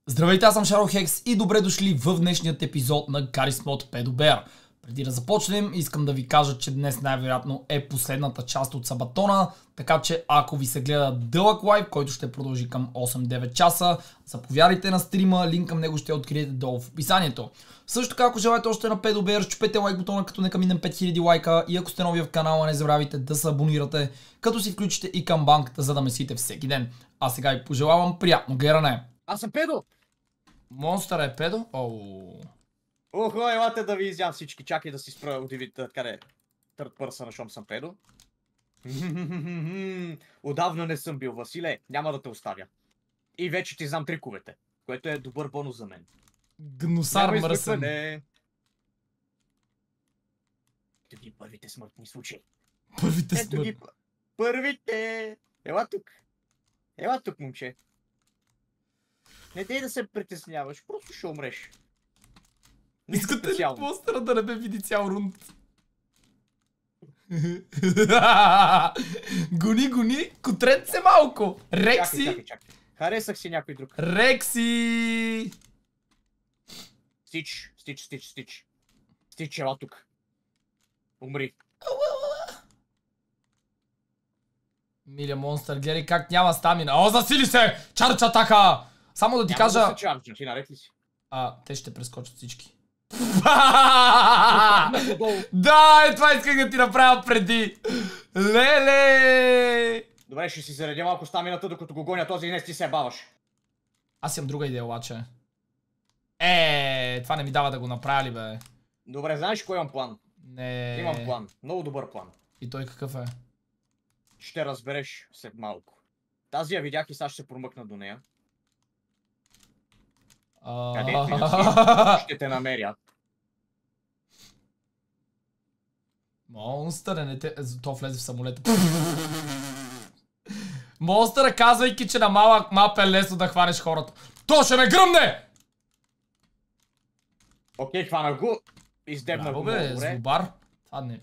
Здравейте, аз съм Шаро Хекс и добре дошли в днешният епизод на Garry's Mod Pedo Bear. Преди да започнем, искам да ви кажа, че днес най-вероятно е последната част от Сабатона, така че ако ви се гледа дълъг лайв, който ще продължи към 8-9 часа, заповядайте на стрима, линк към него ще откриете долу в описанието. Също така, ако желаете още на Pedo Bear, чупете лайк бутона, като нека минем 5000 лайка, и ако сте нови в канала, не забравяйте да се абонирате, като си включите и камбанката, за да месите всеки ден. А сега ви пожелавам приятно гледане. Аз съм Педо! Монстър е Педо? Оу. Охо, елате да ви изям всички. Чакай да си спра от видите къде търт пърса, щом съм Педо. Отдавна не съм бил, Василе. Няма да те оставя. И вече ти знам триковете, което е добър бонус за мен. Гнусар мръсен. Ето ги първите смъртни случаи. Първите Ето ги първите. Ела тук. Ела тук, момче. Не дей да се притесняваш, просто ще умреш. Искате ли постера да не ме види цял рунд? Гони, котрет се малко! Рекси! Чакай. Харесах си някой друг. Рекси! Стич, ела тук. Умри. Миля монстър, гледай как няма стамина. О, засили се! Чарч атака! Само да ти кажа... Няма да се чарча, ти наред ли си? Те ще прескочат всички. Да, това исках да ти направя преди. Леле! Добре, ще си заредя малко стамината, докато го гоня този и не ти се баваш. Аз имам друга идея, обаче. Това не ми дава да го направя ли, бе? Добре, знаеш кой имам план? Не. Имам план. Много добър план. И той какъв е? Ще разбереш след малко. Тази я видях и сега ще се промъкна до нея. Където и да си, ще те намерят. Монстър, не те... То влезе в самолета. Монстър, казвайки, че на малък мап е лесно да хванеш хората. То ще ме гръмне! Окей, хванах го. Издебна го много добре. Злобар. Това не...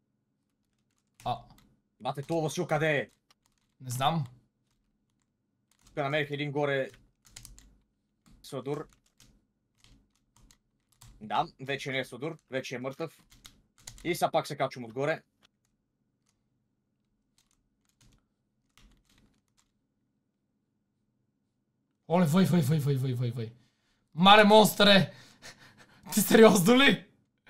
Бате, това Васил къде е? Не знам. Тук намерих един горе... Сладур. Да, вече не е Сладур, вече е мъртъв. И сега пак се качвам отгоре. Оле, вай. Мале, монстъре! Ти сериозно ли?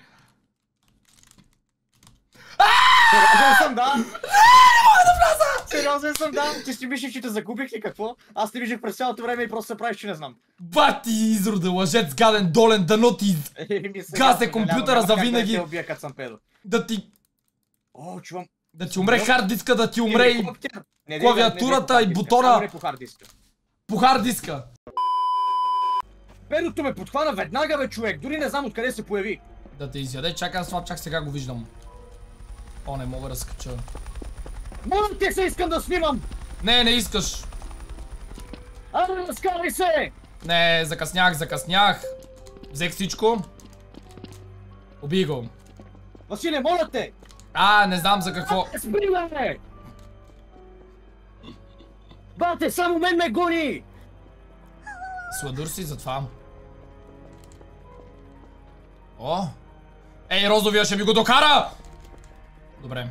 Сериозен съм, да! Сериозен съм, да! Ти си мислиш, че те загубих ли какво? Аз те виждах през цялото време и просто се правиш, че не знам. Бати, изрода, лъжец, гаден, долен, дано ти газе компютъра за винаги. Да те убия, като съм Педо. Да ти... О, чувам... Да ти умре хард диска, да ти умре и клавиатурата и бутона. По хард диска. По хард диска. Педото ме подхвана веднага, бе, човек. Дори не знам откъде се появи. Да те изяде, чакай слаб, чак сега го виждам. О, не мога да скача. Моля ти се, искам да снимам! Не искаш. Разкарай се! Не, закъснях. Взех всичко. Убий го. Василе, моля те! Не знам за какво. Спри, бе! Бате, само мен ме гони! Сладур си затова. О! Ей, розовия ще ми го докара! Добре.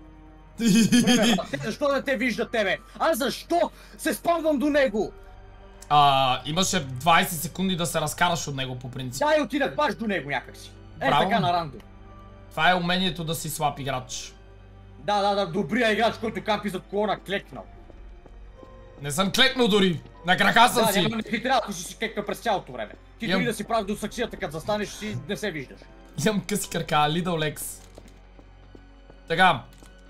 Защо не те вижда тебе? Аз защо се спамвам до него? Имаше 20 секунди да се разкараш от него по принцип. Да, и отидах баш до него някакси. Така на рандом. Това е умението да си слаб играч. Да, добрия играч, който кампи зад колона, клекнал. Не съм клекнал дори. На крака съм си. Да, не ти трябва, ти си клекнал през цялото време. Ти дори да си прави до саксията, като застанеш, си не се виждаш. Имам къси крака, Лидъл Лекс. Така.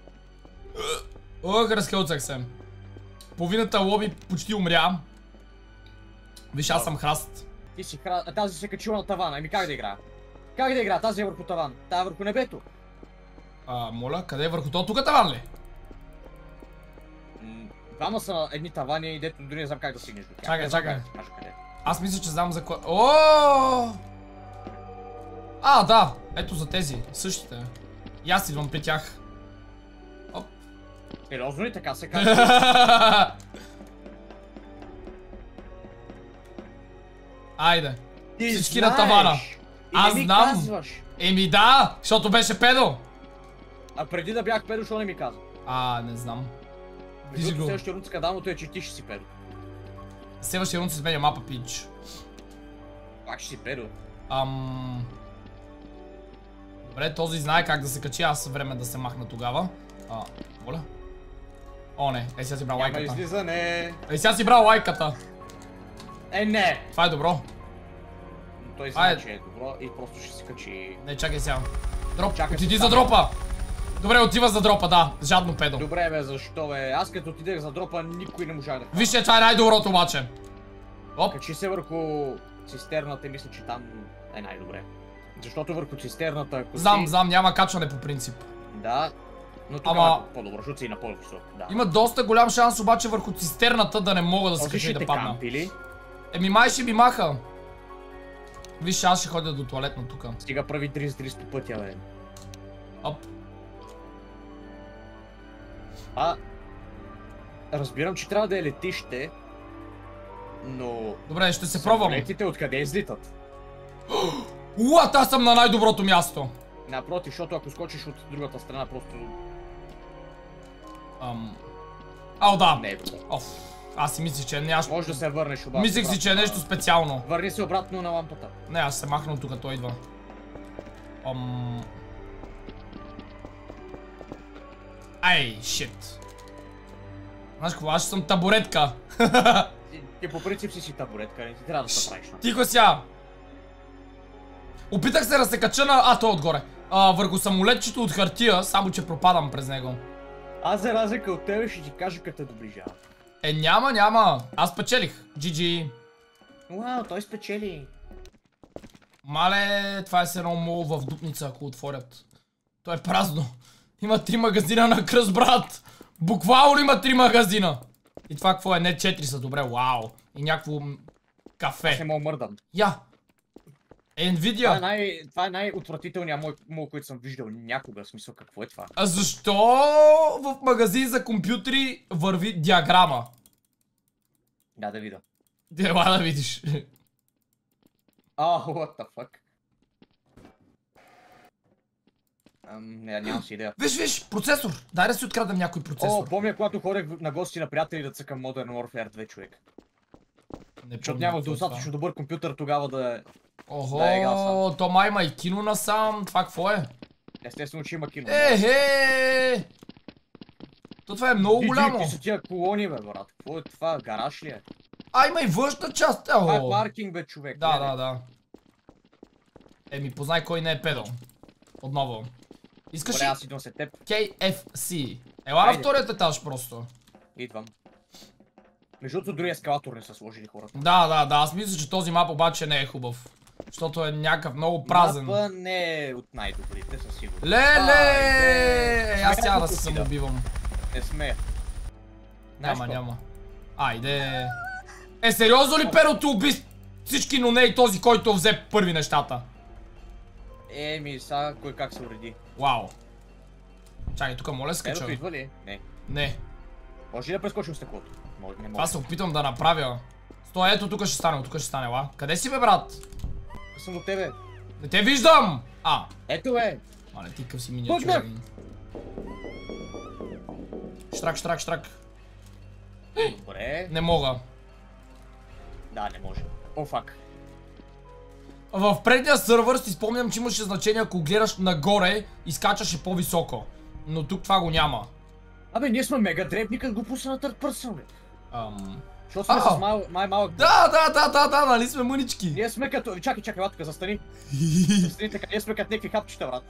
Ох, разхълцах се. Половината лоби почти умря. Виж, аз съм храст. Ти си храст, тази се качила на тавана, ами как да играя? Как да играя? Тази е върху таван, тази е върху небето. Моля, къде е върху това? Тук таван ли? Двама са на едни тавани и дето дори не знам как да стигнеш до тях. Чакай. Аз мисля, че знам за кой... Ооо! Да, ето за тези, същите. И аз идвам при тях. Оп. Сериозно ли така се казва? Айде. Ти Всички на знаеш. тавана. И Аз не ми знам. казваш. Еми да, защото беше педо. А преди да бях педо, защо не ми каза? Не знам. Между го. следващия рун с кадалното е, че ти ще си педо. Следващия рун се сменя мапа, пич. Пак ще си педо. Добре, този знае как да се качи, аз време да се махна тогава. Моля? О, не, сега си брал Няма лайката. излизане. Сега си брал лайката. Не. Това е добро. Той знае, че е добро и просто ще се качи. Не, чакай сега. Дроп, Чакай отиди се за там. дропа. Добре, отива за дропа, да. Жадно педо. Добре бе, защо бе? Аз като отидех за дропа, никой не можах да хвана. Вижте, това е най-доброто обаче. Оп. Качи се върху цистерната и мисля, че там е най-добре. Защото върху цистерната, ако Знам, няма качване по принцип. Да, но тук Ама- е по-добро, защото си и на по-висок. Да. Има доста голям шанс обаче върху цистерната да не мога да се кача и да падна. кампили. Еми май ще ми маха. Виж, аз ще ходя до туалетна тука. Стига прави 30 по пътя, бе. Оп. Разбирам, че трябва да е летище, но... Добре, ще се пробвам. Самолетите откъде излитат? Уат, аз съм на най-доброто място. Напротив, защото ако скочиш от другата страна, просто... Да. Не е добре. Оф. Аз си мислих, че е нещо... Може да се върнеш обратно. Мислих си, че е нещо специално. Върни се обратно на лампата. Не, аз се махна от тук, той идва. Ай, шит. Знаеш какво, аз ще съм табуретка. Ти по принцип си табуретка, не ти трябва да се правиш на. Тихо сега. Опитах се да се кача на... той отгоре. Върху самолетчето от хартия, само че пропадам през него. Аз за разлика от тебе ще ти кажа като те доближава. Няма. Аз печелих. GG. Уау, той спечели. Мале, това е се едно мол в дупница, ако отворят. То е празно. Има 3 магазина на кръст, брат. Буквално има 3 магазина. И това какво е? Не 4 са, добре, вау. И някакво кафе. Аз не мога мърдам. Nvidia. Това е най-отвратителният мол, който съм виждал някога. В смисъл, какво е това? А защо в магазин за компютри върви диаграма? Да видя. Дела да видиш. What the fuck? Нямам си идея. Виж, процесор. Дай да си открадам някой процесор. Помня, когато ходех на гости на приятели да цъкам Modern Warfare 2, човек. Защото нямах достатъчно добър компютър тогава да... Охо, то май има и кино насам. Това какво е? Естествено, че има кино. То това е много голямо. Какви са тия колони, бе, брат? Какво е това? Гараж ли е? Има и външна част. Това е паркинг, бе, човек. Да. Еми, познай кой не е педал. Отново. Искаш ли? Добре, аз идвам след теб. KFC. Ела на вторият етаж просто. Идвам. Между другото, дори ескалатор не са сложили хората. Да, аз мисля, че този мап обаче не е хубав. Защото е някакъв много празен. Мапа не е от най-добрите, със сигурност. Леле! Аз сега да се самоубивам. Не смея. Няма. Айде. Сериозно ли перото уби всички, но не и този, който взе първи нещата? Сега кой как се уреди. Вау. Чакай, тук моля скача. Перото идва ли? Не. Може ли да прескочим стъклото? Не мога. Това се опитвам да направя. Стой, ето тук ще стане, ла. Къде си, бе, брат? Аз съм до тебе. Не те виждам! Ето, бе! Мале, ти къв си миниатюрен. Штрак. Добре. Не мога. Да, не може. Фак. В предния сървър си спомням, че имаше значение, ако гледаш нагоре и скачаше по-високо. Но тук това го няма. Ние сме мега дребни, като го пусна на third person, бе. Защото сме с малък. Да, нали сме мънички. Ние сме като... Чакай, ела тук, застани. Застани така, ние сме като някакви хапчета, брат.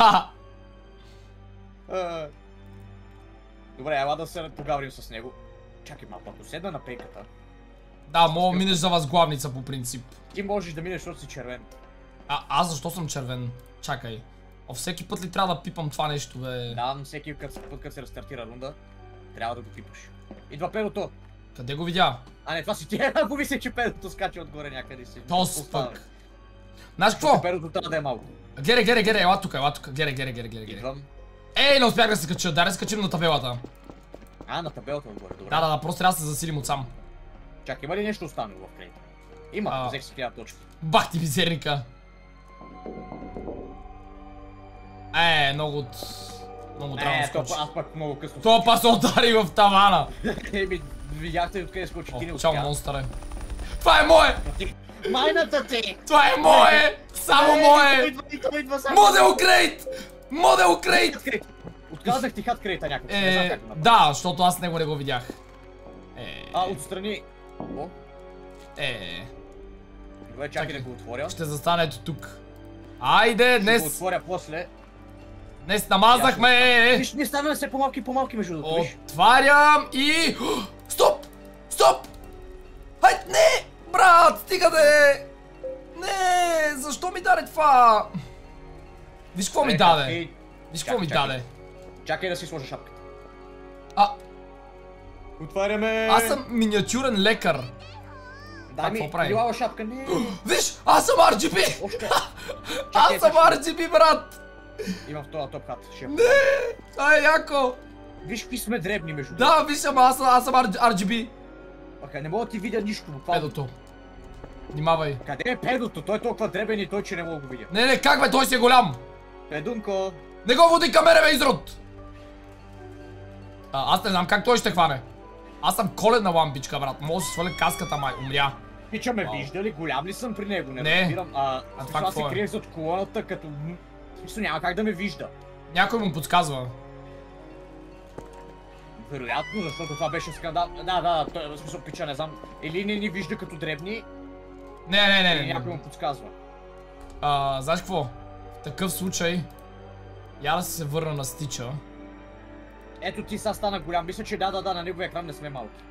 Добре, ела да се поговорим с него. Чакай малко, ако седна на пейката. Да, мога минеш за възглавница по принцип. Ти можеш да минеш, защото си червен. Аз защо съм червен? Чакай. Всеки път ли трябва да пипам това нещо, бе? Да, всеки път, като се рестартира рунда, трябва да го пипаш. Идва педото! Къде го видя? Не, това си ти. Ако мисля, че педото скача отгоре някъде си. Тост пък. Знаеш какво? Педото трябва да е малко. Гере, ела тук. Гере. Идвам. Не успях да се кача. Да скачим на табелата. На табелата отгоре, добре. Да, просто трябва да се засилим отсам. Чакай, има ли нещо останало в кредита? Има, взех си 1000 точки. Бах ти мизерника. Много трябва да скочи. Аз пък много късно. Това пас удари в тавана. Видяхте откъде скочи, ти не Чао, успя. монстър. Това е мое! Майната ти! Това е мое! Само мое! Модел крейт! Модел крейт! Отказах ти хат крейта някакъв. Да, защото аз него не го видях. Отстрани. О? Добре, чакай да го отворя. Ще застане ето тук. Айде, Ще го днес... отворя после. Днес намазахме! Виж, ние ставаме все по-малки между другото. Отварям и... Стоп! Стоп! Хайде, не! Брат, стига де! Не! Защо ми даде това? Виж какво ми даде? Виж какво ми даде? Чакай да си сложа шапката. Отваряме! Аз съм миниатюрен лекар. Дай ми билава шапка, не. Виж! Аз съм RGB! Аз съм RGB, брат! Имам в този топ хат. Не! Яко! Виж какви сме дребни между. Да, виж, аз съм RGB. Не мога да ти видя нищо, буквално. Педото. Внимавай. Къде е педото? Той е толкова дребен и той, че не мога да го видя. Не, как бе, той си е голям! Педунко! Не го води към мене, бе, изрод! Аз не знам как той ще хване. Аз съм коледна лампичка, брат. Мога да си сваля каската, май. Умря. Пича ме вижда ли? Голям ли съм при него? Не. Разбирам. Аз се криех зад колоната, като... Смисъл, няма как да ме вижда. Някой му подсказва. Вероятно, защото това беше скандал. Да, в смисъл, пича, не знам. Или не ни вижда като дребни. Не. Или някой му подсказва. Знаеш какво? В такъв случай... Я да се върна на Стича. Ето ти сега стана голям. Мисля, че да, на неговия екран не сме малки.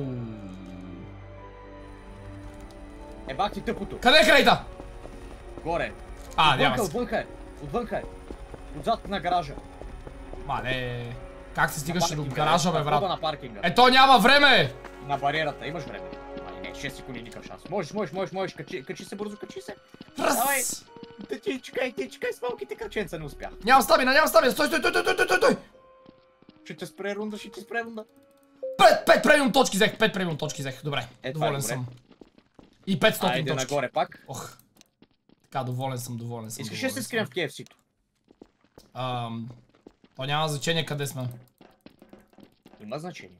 Бах ти тъпото. Къде е крейта? Горе. Отвънка е. Отзад на гаража. Мале. Как се стигаше до гаража, бе, брат? На паркинга. Ето няма време! На бариерата, имаш време. Не, 6 секунди никакъв шанс. Можеш. Качи се бързо, качи се. Давай. Ти чекай с малките кръченца, не успях. Нямам стамина. Стой! Ще те спре рунда. 5 премиум точки взех. Добре, доволен съм. И 500 точки. Айде нагоре пак. Ох. Така, доволен съм. Искаш да се скрием в KFC-то? То няма значение къде сме. Има значение.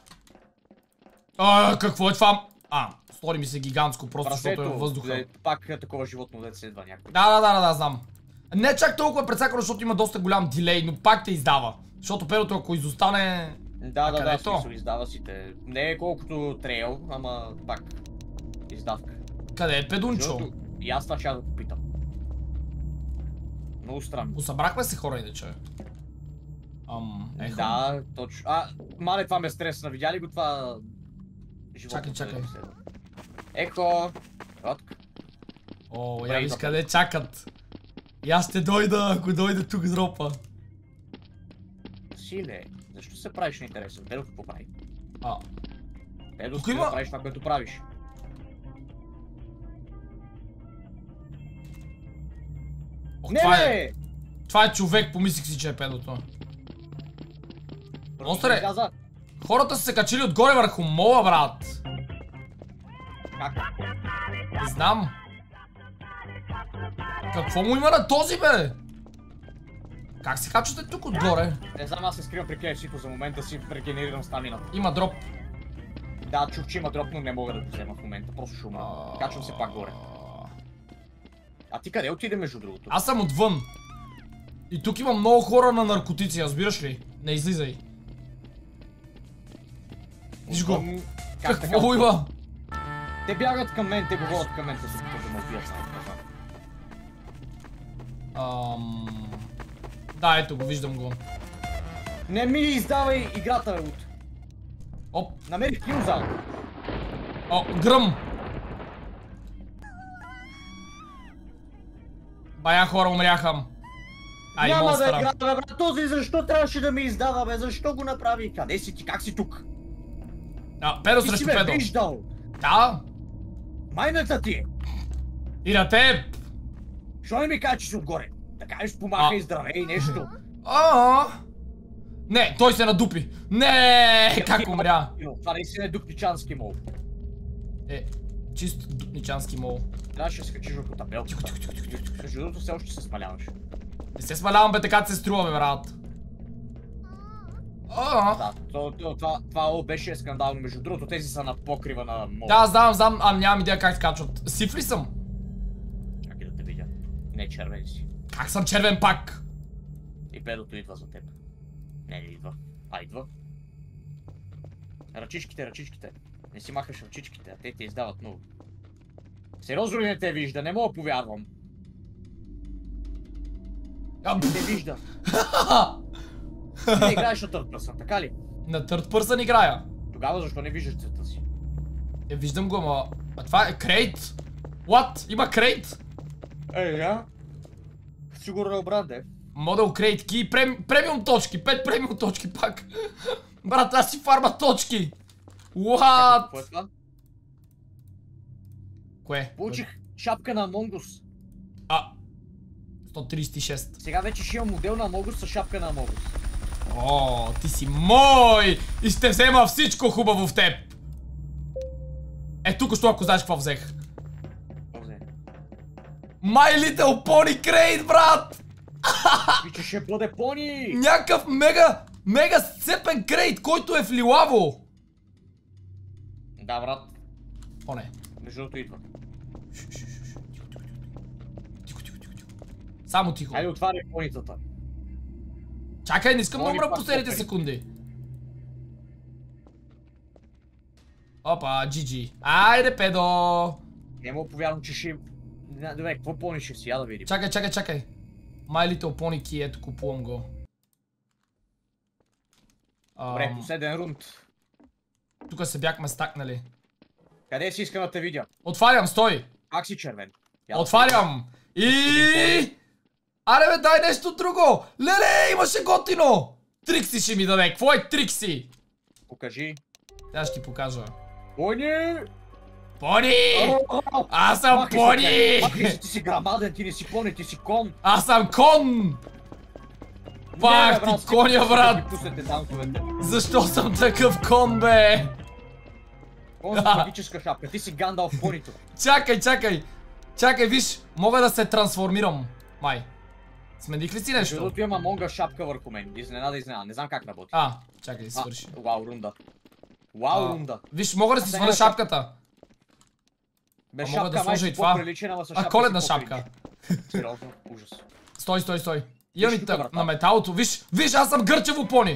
Какво е това? Стори ми се гигантско, просто защото е във въздуха. Пак е такова животно, дето се идва някой. Да, знам. Не чак толкова прецакано, защото има доста голям дилей, но пак те издава. Защото перото, ако изостане... Да, смисъл, издава си те. Не е колкото трейл, ама пак. Издавка. Къде е педунчо? И аз това ще да попитам. Много странно. Усъбрахме се, хора, иначе. Да, точно. Мале, това ме стресна. Видя ли го това... Чакай. Ехо! Я виж къде чакат. И аз ще дойда, ако дойде тук дропа. Силе, защо се правиш на интересен? Педо какво прави? Педо, тук си да правиш това, което правиш. Не! Това е човек, помислих си, че е педото. Монстре, хората са се качили отгоре върху мола, брат. Как? Не знам. Какво му има на този, бе? Как се качвате тук отгоре? Не знам, аз се скривам при KFC-то за момента да си регенерирам стамината. Има дроп. Да, чух, че има дроп, но не мога да го взема в момента, просто шума. Качвам се пак горе. А ти къде отиде между другото? Аз съм отвън. И тук има много хора на наркотици, разбираш ли? Не излизай. Виж го. Какво има? Те бягат към мен, те говорят към мен, да ме убият. Да, ето го, виждам го. Не ми издавай играта, бе, Оп. Намерих килзал. Гръм. Бая хора умряха. Няма да играя, бе, брат, този защо трябваше да ми издава, бе, защо го направи? Къде си ти, как си тук? Педо срещу педо. Ти си ме виждал. Да. Майната ти. И на теб. Що не ми кажа, че си отгоре? Да кажеш помахай здравей нещо. Не, той се надупи. Не, как умря? Това не си не дупничански мол. Чист дупничански мол. Трябваше да скачиш върху табелката. Между другото все още се смаляваш. Не се смалявам бе, така се струва бе, брат. Да, това беше скандално. Между другото, тези са на покрива на мол. Да, знам, нямам идея как скачват. Сив ли съм? Чакай да те видя. Не, червен си. Как съм червен пак? И педото идва за теб. Не идва. Идва. Ръчичките. Не си махаш ръчичките, а те издават много. Сериозно ли не те вижда? Не мога повярвам. Не те вижда. Ти не играеш на Third Person, така ли? На Third Person играя. Тогава защо не виждаш цвета си? Виждам го, ама... А това е крейт? What? Има крейт? Я? Сигурно е обранде. Model Crate Key, премиум точки, 5 премиум точки пак. Брат, аз си фарма точки. What? Кое е това? Кое? Получих шапка на Among Us. 136. Сега вече ще имам модел на Among Us с шапка на Among Us. О, ти си мой! И ще взема всичко хубаво в теб. Тук що ако знаеш какво взех. My Little Pony Crate, брат! Пича ще бъде пони! Някакъв мега сцепен крейт, който е в лилаво! Да, брат. О, не. Между другото идва. Тихо. Само тихо. Айде отваряй понитата. Чакай, не искам да умра пак последните попери. секунди. Опа, GG. Айде, педо! Не мога повярвам, че ще... Добре, какво пони ще си? Я да видим. Чакай. My Little Pony Key, ето купувам го. Добре, последен рунд. Тук се бяхме стакнали. Къде си искам да те видя? Отварям, стой! Как си червен? Отварям! И... Аре бе, дай нещо друго! Леле, имаше готино! Трикси ще ми даде, какво е Трикси? Покажи. Тя ще ти покажа. Пони! Пони! Аз съм пони! Ти си грамаден, ти не си пони, ти си кон! Аз съм кон! Пак ти коня, брат! Защо съм такъв кон, бе? Кон с магическа шапка, ти си Гандалф понито. Чакай, виж, мога да се трансформирам. Май. Смених ли си нещо? Защото имам Амонга шапка върху мен. Изненада. Не знам как работи. Чакай, свърши. Вау, рунда. Виж, мога да си сваля шапката. Без мога да шапка сложа май и си това. по-приличен, ама с шапка Коледна си шапка. Сериозно, ужас. Стой. Имам и тук, на металото. Виж, аз съм гърчево пони.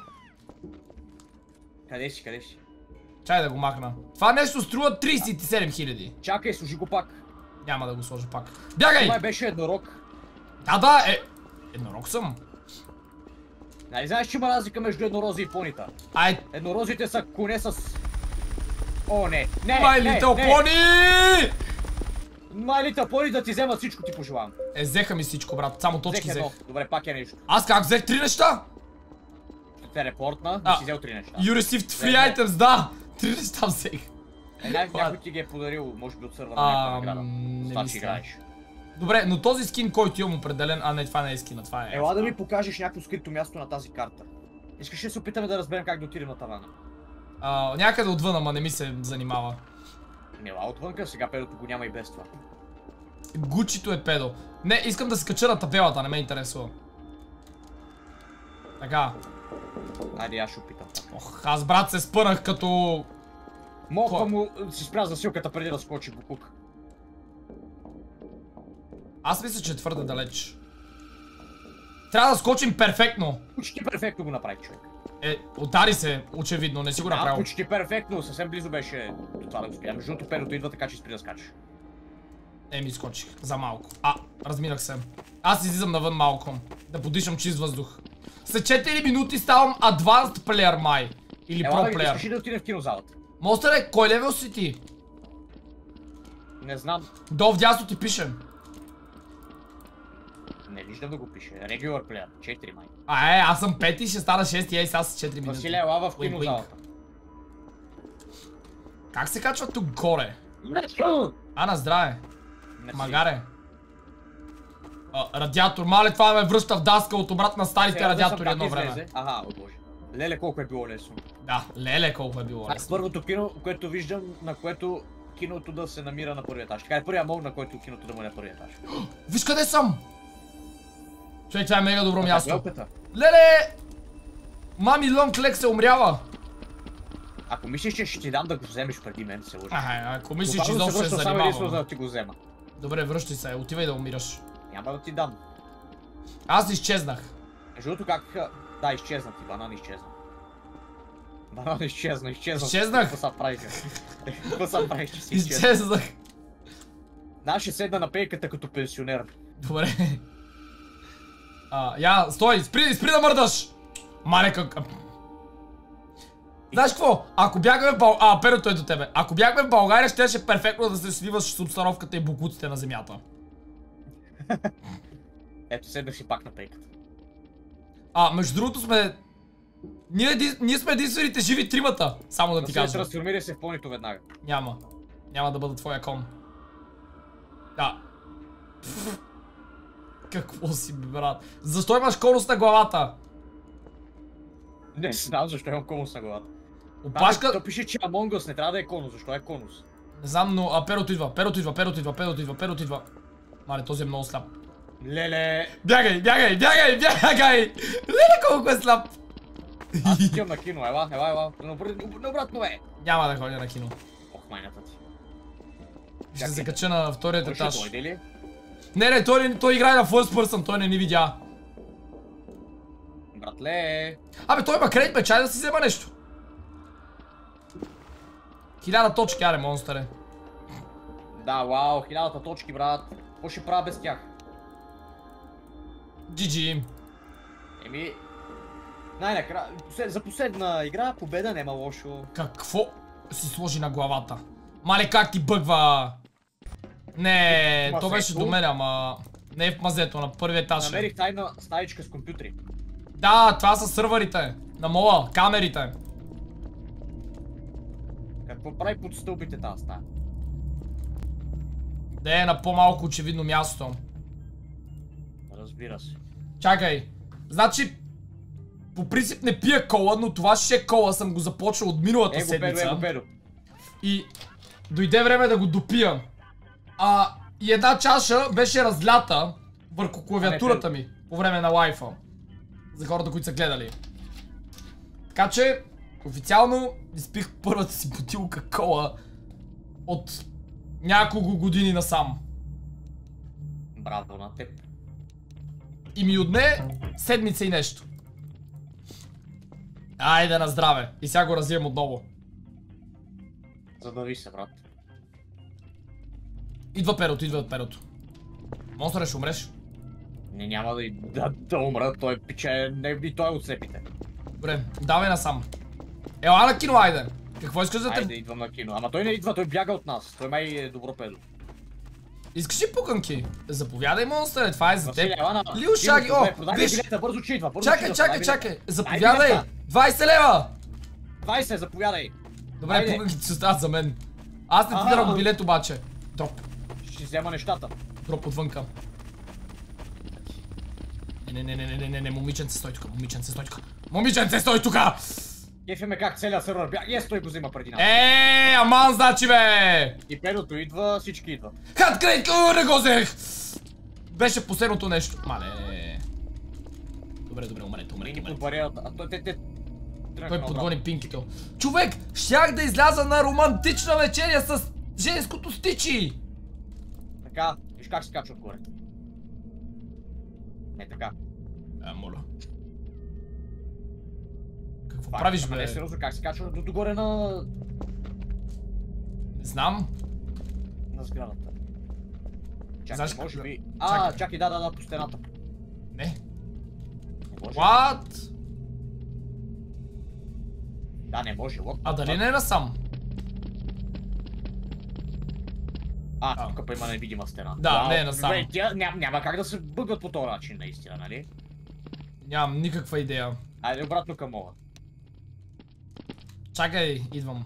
Къде си? Чай да го махна. Това нещо струва 37 000. Чакай, служи го пак. Няма да го сложа пак. Бягай! Това беше еднорог. Да, еднорог съм. Нали знаеш, че има разлика между еднорози и понита? Еднорозите са коне с... О, не! My Little Pony! My Little Pony да ти вземат всичко ти пожелавам. Взеха ми всичко, брат. Само точки взех. Добре, пак е нещо. Аз как взех 3 неща? Ще те репортна, да си взел 3 неща. You received free items, да! 3 неща взех. Някой ти ги е подарил, може би от сърва на някаква награда. Не мисля. Добре, но този скин, който имам определен... не, това не е скина, това е... Ела да ми покажеш някакво скрито място на тази карта. Искаш ли да се опитаме да разберем как да отидем на тавана? Някъде отвън, ама не ми се занимава. Ела отвънка, сега педото го няма и без това. Гучито е педо. Не, искам да скача на табелата, не ме интересува. Така. Айде, аз ще опитам. Аз брат се спънах като... Мога му си спря засилката преди да скочи букук. Аз мисля, че е твърде далеч. Трябва да скочим перфектно. Почти перфектно го направи човек. Удари се, очевидно, не си го направил. Почти перфектно, съвсем близо беше до това да го спря. Между другото педото идва така, че спри да скачаш. Ми скочих, за малко. Разминах се. Аз излизам навън малко, да подишам чист въздух. След 4 минути ставам Advanced Player май. Или Pro Player. Искаш ли да отидем в кинозалата? Монстъре, кой левел си ти? Не знам. Долу вдясно ти пише. Не виждам да го пише. Regular Player, 4 май. Аз съм 5 и ще стана 6 и сега с 4 минути. Василе, ела в кинозалата. Как се качва тук горе? На здраве. Магаре. Радиатор, мале, това ме връща в даска от обратно на старите радиатори едно време. О боже. Леле, колко е било лесно. Да, леле колко е било лесно. Първото кино, което виждам, на което киното да се намира на първия етаж. Така е първия мол, на който киното да му е на първия етаж. Виж къде съм! Човек, това е мега добро място. Елката. Леле! Мами Лонг Лег се умрява. Ако мислиш, че ще ти дам да го вземеш преди мен, се лъжи. Ако мислиш, че изобщо ще се само единствено занимавам. да ти го взема. Добре, връщай се, отивай да умираш. Няма да ти дам. Аз изчезнах. Между другото как... Да, изчезна ти, банан изчезна. Банан изчезна. Изчезнах? Какво са правиш? Какво са правиш, че си изчезна? Изчезнах. Да, ще седна на пейката като пенсионер. Добре. Я, стой, спри да мърдаш! Мале как... Знаеш какво? Ако бягаме в България... Перото е до тебе. Ако бягаме в България, ще перфектно да се сливаш с обстановката и бокуците на земята. Ето, седнах си пак на пейката. Между другото сме... Ние сме единствените живи тримата. Само да ти кажа. Трансформирай се в понито веднага. Няма да бъда твоя кон. Да. Какво си, брат? Защо имаш конус на главата? Не знам защо имам конус на главата. Опашка... То пише, че Among Us не трябва да е конус. Защо е конус? Не знам, но перото идва. Мале, този е много слаб. Леле! Бягай! Леле, колко е слаб! Аз отивам на кино, ела. Обратно е! Няма да ходя на кино. Ох, майната ти. Ще се кача на вторият Той ще етаж. дойде ли? Не, той играе на first person, той не ни видя. Братле! Той има кредит, бе, чай да си взема нещо. 1000 точки, аре, монстър. Да, вау, 1000 точки, брат. Какво ще правя без тях? GG. Еми... Най-накрая, за последна игра победа няма лошо. Какво си сложи на главата? Мале, как ти бъгва? Не, то беше до мен, ама... Не е в мазето, на първия етаж. Намерих тайна стаичка с компютри. Да, това са сървърите. На мола, камерите. Какво прави под стълбите тази стая? Да е на по-малко очевидно място. Разбира се. Чакай. Значи, по принцип не пия кола, но това ще кола съм го започвал от миналата седмица. Его. И дойде време да го допия. И една чаша беше разлята върху клавиатурата ми по време на лайфа. За хората, които са гледали. Така че, официално изпих първата си бутилка кола от няколко години насам. Браво на теб. И ми отне седмица и нещо. Айде на здраве. И сега го развием отново. Задави се, брат. Идва перото. Монстър, ще умреш? Не, няма да умра, той пиче, не той от цепите. Добре, давай насам. Ела на кино, айде! Какво искаш да те... Айде, идвам на кино. Ама той не идва, той бяга от нас. Той май е добро педо. Искаш ли пуканки? Заповядай, монстър, това е за теб. Василия, Лил Шаги, виж! билета, бързо че идва, Чакай, заповядай! 20 лева! 20, заповядай! Добре, пуканките се остават за мен. Аз не ти дърам билет обаче. Дроп. Ще взема нещата. Дроп отвънка. Не, момиченце, стой тука! Кефи ме как целият сървър бяга. Той го взема преди нас. Аман, значи, бе! И перото идва, всички идва. Хаткрейт, не го взех! Беше последното нещо. Мале. Добре, умрете. Под бариерата. Той подгони пинкито. Човек, щях да изляза на романтична вечеря с женското стичи! Така, виж как се качва отгоре. Не така. Моля. Какво правиш, бе? Не, сериозно, как се качва догоре на... Не знам. На сградата. Чакай, Знаеш, може би... чакай. Чакай, да, по стената. Не. може. What? Да, не може. Дали не е насам? Тук па има невидима стена. Да, не е насам. Няма как да се бъгват по този начин, наистина, нали? Нямам никаква идея. Айде обратно към мола. Чакай, идвам.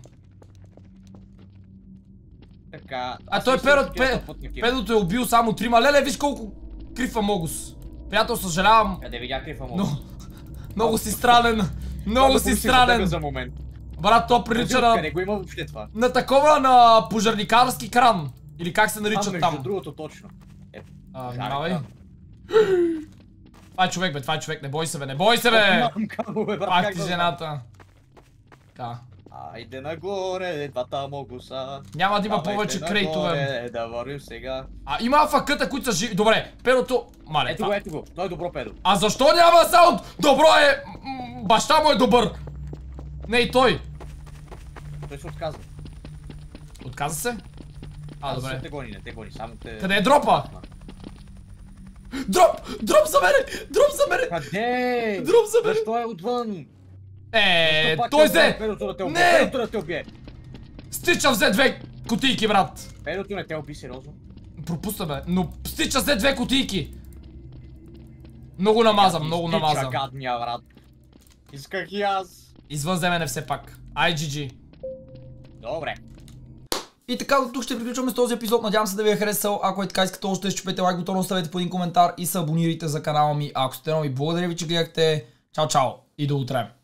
Така... Той педото е убил само 3. Леле, виж колко крив Амогус. Приятел, съжалявам. Къде видя крив Амогус? Много си странен. Много си странен. За момент. Брат, то прилича Къде го има въобще това? на такова, на пожарникарски кран. Или как се нарича Между там. другото точно. Внимавай. Това е човек, бе, това е човек. Не бой се, бе, не бой се, бе! Мамка му, бе, брат, Пак как ти да жената. Така. Айде нагоре, двата могу са. Няма да има Давайте повече нагоре, крейтове. Да вървим сега. Има афакъта, които са живи. Добре, перото... Мале, Ето го, ето го. Той е добро педо. А защо няма саунд? Добро е... Баща му е добър. Не и той. Той се отказва. Отказа се? Добре. Не те гони, не те гони, само те... Къде е дропа? Дроп! Дроп за мене! Дроп за мене! Къде? Дроп за мене! Защо е отвън? Той взе! Педото да те убие, Не! педото да те убие. Стича взе 2 кутийки, брат. Педото не те уби, сериозно. Пропусна, бе. Но Стича взе 2 кутийки. Много намаза, много намаза. Стича гадния, брат. Исках и аз. Извън взе мене все пак. IGG. Добре. И така, до тук ще приключваме с този епизод. Надявам се да ви е харесал. Ако е така, искате още, щупете лайк бутона, оставете по един коментар и се абонирайте за канала ми. Ако сте нови, благодаря ви, че гледахте. Чао, чао и до утре.